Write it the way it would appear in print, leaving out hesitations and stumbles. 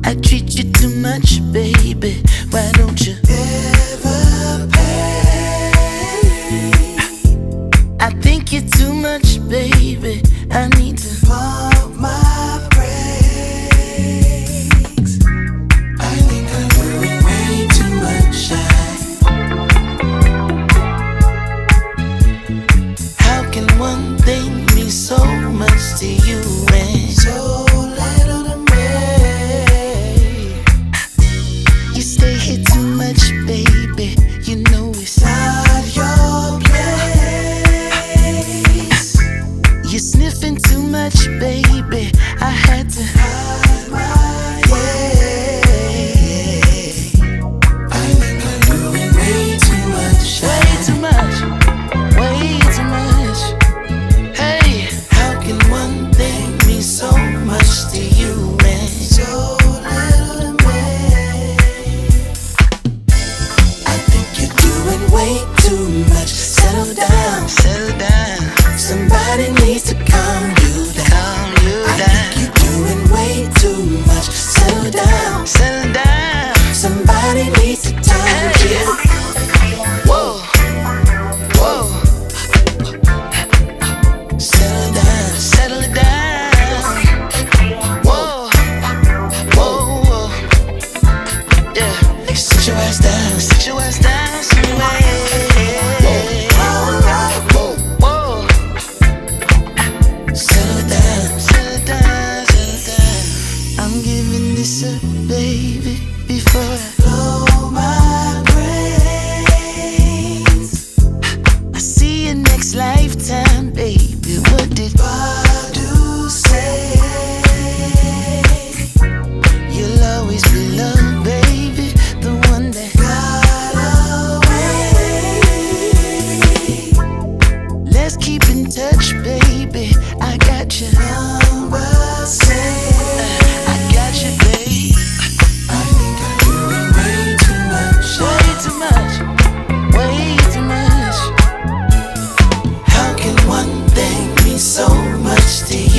I treat you too much, baby. Why don't you ever pay? I think you're too much, baby. I need to pump my brakes. I think I'm doing way too much. How can one thing mean so much to you and so little to me? You stay here too much, baby. You know it's not your place. You're sniffing too much, baby. I had to hide my head. I think I'm doing way too much. Way too much. Way too much. Hey, how can one thing mean so much to you and so little to me? I think you're doing way too much. Settle down, settle down. Somebody needs to calm you down. Calm you down. I think you're doing way too much. Settle down, settle down. Somebody needs to tell you. Whoa, whoa. Settle down, settle it down. Whoa, whoa, whoa. Yeah, sit your ass down, sit your ass down somewhere. Whoa, whoa, whoa. Settle down, settle down, settle down. I'm giving this up, baby, before I blow my brains. I see you next lifetime, baby. What did Badu say? You'll always be loved, baby. The one that got away. Let's keep in touch, baby. I got your number saved. I got you, babe. I think I'm doing way too much. Way too much. Way too much. How can one thing mean so much to you?